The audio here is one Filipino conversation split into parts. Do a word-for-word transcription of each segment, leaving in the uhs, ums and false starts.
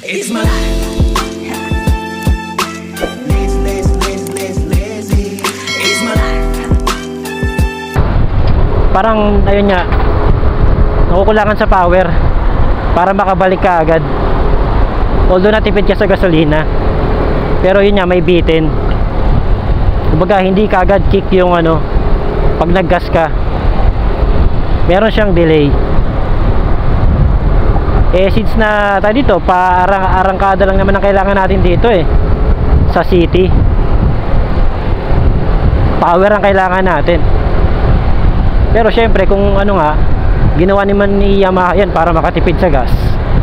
It's my life. Lazy, lazy, lazy, lazy, lazy. It's my life. Parang ayun nga, nakukulangan sa power para makabalik ka agad. Although natipid ka sa gasolina, pero yun nga, may bitin. Kumbaga hindi ka agad kick yung ano, pag naggas ka, meron siyang delay. Eh since na tayo dito, paarang-arangkada lang naman ang kailangan natin dito eh, sa city. Power ang kailangan natin. Pero syempre kung ano nga, ginawa naman ni Yamaha yan para makatipid sa gas.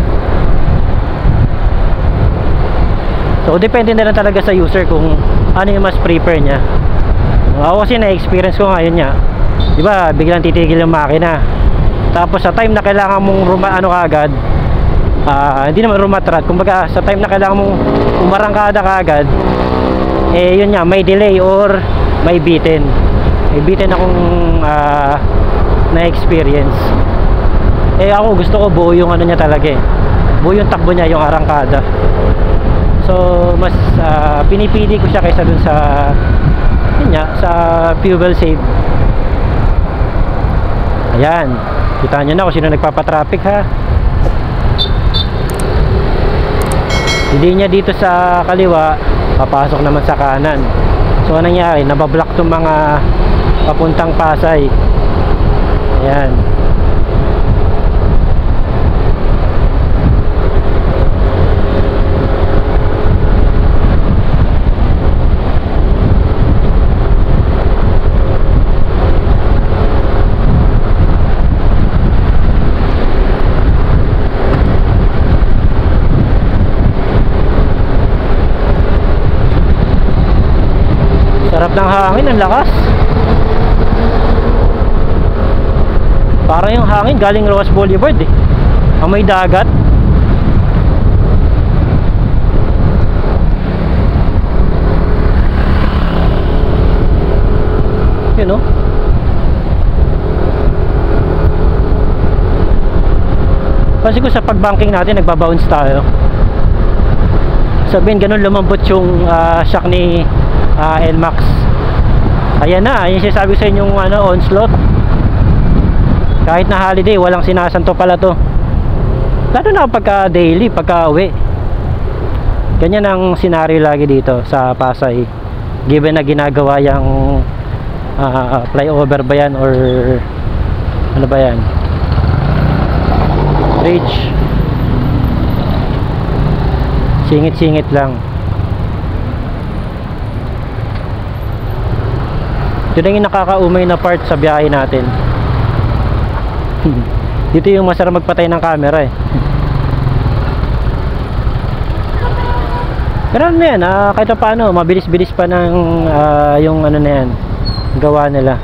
So depende na lang talaga sa user kung ano yung mas prefer niya. Ako kasi na-experience ko ngayon niya, di ba biglang titigil yung makina, tapos sa time na kailangan mong ruma, ano kaagad, uh, hindi naman rumatrat, kumbaga sa time na kailangan mong umarangkada kaagad, eh yun nga, may delay or may bitin. May bitin akong uh, na-experience. Eh ako gusto ko buo yung ano niya talaga eh, buo yung takbo niya, yung arangkada. So mas uh, pinipili ko siya kaysa dun sa yun nga, sa fuel save. Ayan, kita nyo na kung sino nagpapatraffic ha. Hindi niya dito sa kaliwa, papasok naman sa kanan. So ano nangyari, nabablock tong mga papuntang Pasay. Ayan. Sarap ng hangin, ang lakas. Parang yung hangin galing Rojas Boulevard eh, ang may dagat. Yun o. Kasi kung sa pagbanking natin nagbabounce tayo, sabihin ganun lumambot yung uh, shock ni uh, N MAX. Ayan na, yung sinasabi sa inyong ano, onslaught. Kahit na holiday, walang sinasanto pala to. Lalo na pagka daily, pagka uwi. Ganyan ang senaryo lagi dito sa Pasay, given na ginagawa yung uh, flyover ba yan or ano ba yan, bridge. Singit-singit lang. Ito na yung nakakaumay na part sa biyahe natin. Dito yung masarap magpatay ng camera eh. Pero ano yan, uh, kahit pa paano, mabilis-bilis pa ng uh, yung ano na yan, gawa nila.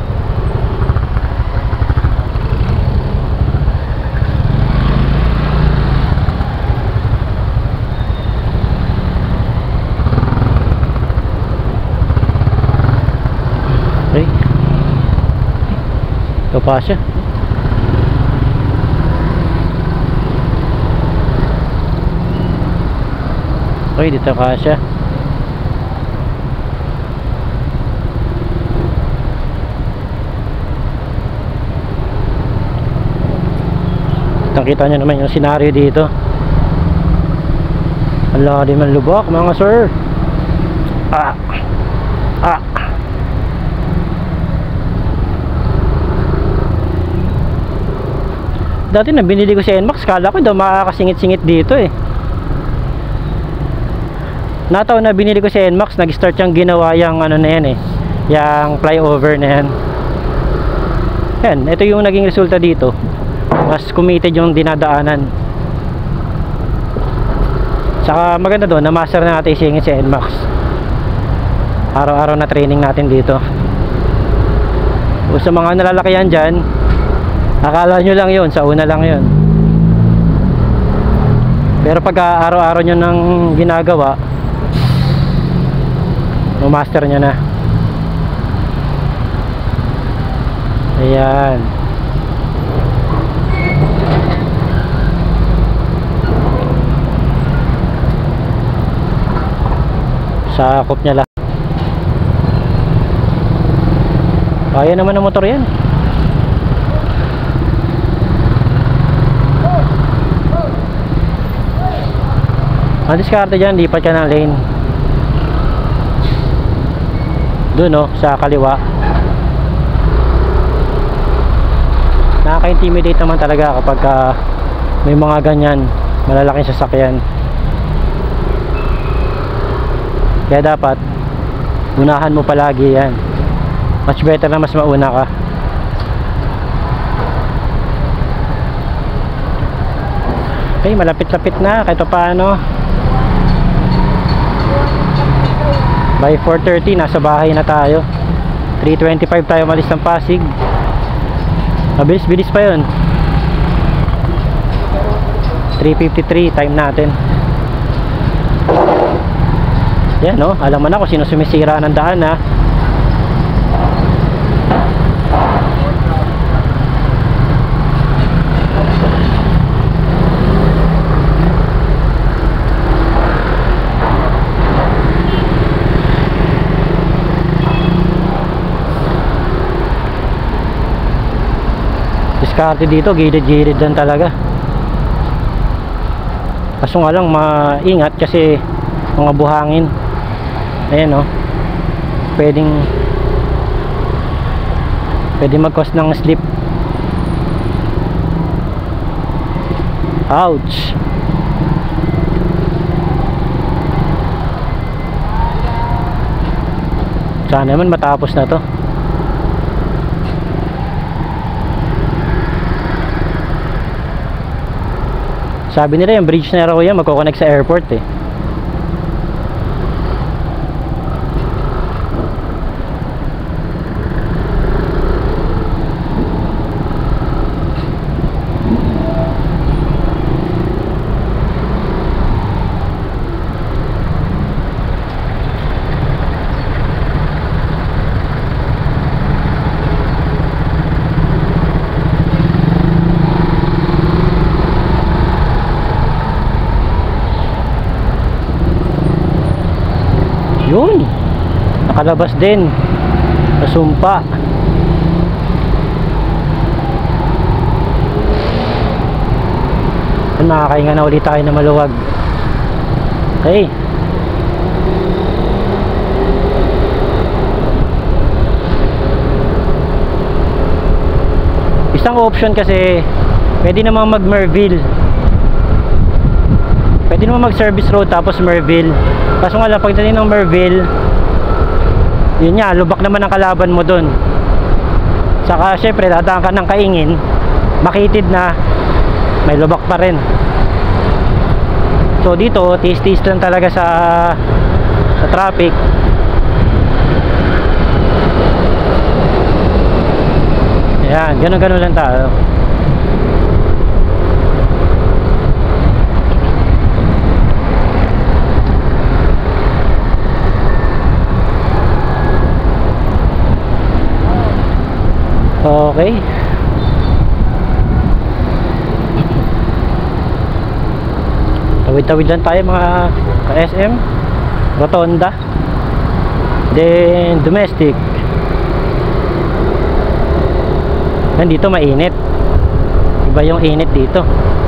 Okay. Ito pa siya. Okay, dito ka siya. Nakita nyo naman yung senaryo dito. Ala, di man lubak mga sir. Ah. Ah. Dati na binili ko si N MAX, kala ko daw makakasingit-singit dito eh. Nataon na binili ko si N MAX, nag-start yung ginawa yung ano na yan eh, yung flyover na yan. Yan, ito yung naging resulta dito. Mas committed yung dinadaanan. Saka maganda doon, na-master na natin isingit si N MAX. Araw-araw na training natin dito. O sa mga nalalakihan dyan, akala nyo lang yun, sa una lang yun. Pero pag araw-araw nyo nang ginagawa, master nyo na. Ayan. sakop niya lahat. Kaya naman ng motor yan. Ang diskarte dyan, lipat ka ng lane doon, oh, sa kaliwa. Nakaka-intimidate naman talaga kapag uh, may mga ganyan malalaking sasakyan. Kaya dapat unahan mo palagi yan. Much better na mas mauna ka. Okay, malapit-lapit na kahit paano. By four thirty nasa bahay na tayo. Three twenty-five tayo malis ng Pasig. Mabilis-bilis pa yun. Three fifty-three time natin. Yan, no? Alam mo na kung sino sumisira ng daan, ha? Diskarte dito, gilid-gilid lang talaga. Kaso nga lang maingat kasi mga buhangin. Ayan, no? Pwedeng Pwedeng mag-cause ng slip. Ouch. Sana naman matapos na to. Sabi nila yung bridge na raw yan magkoconnect sa airport, eh. Yun, nakalabas din sa sumpa. Nakakahinga na ulit tayo na maluwag. Okay, isang option kasi pwede naman mag Merville, pwede naman mag service road tapos Merville. Kaso nga lang pagdating ng Merville, yun nga, lubak naman ang kalaban mo dun. Saka syempre dadaan ka ng Kaingin, makitid na, may lubak pa rin. So dito tis-tis lang talaga sa sa traffic. Ayan, ganun-ganun lang tayo. Okay. Tawid-tawid lang tayo mga ka-S M. Rotonda. Then domestic. Nandito mainit. Iba yung init dito.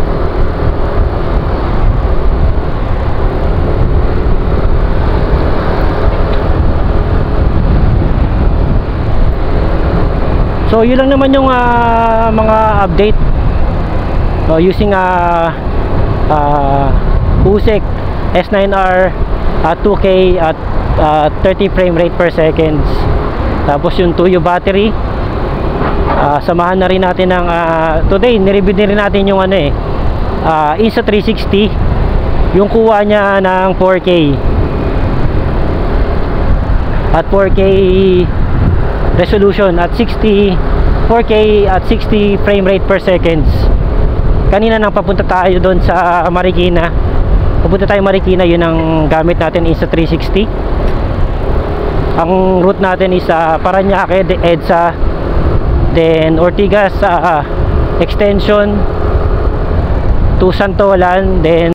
So yun lang naman yung uh, mga update uh, using uh, uh, Usec S nine R at uh, two K at uh, thirty frame rate per seconds. Tapos yung Tuyo battery, uh, samahan na rin natin ng uh, today nireview din rin natin yung ano eh uh, Insta three sixty, yung kuha niya ng four K at four K resolution at sixty four K at sixty frame rate per seconds. Kanina nang papunta tayo doon sa Marikina, papunta tayo Marikina, yun ang gamit natin, Insta three sixty. Ang route natin is uh, Parañaque, EDSA, then Ortigas uh, extension to Santolan, then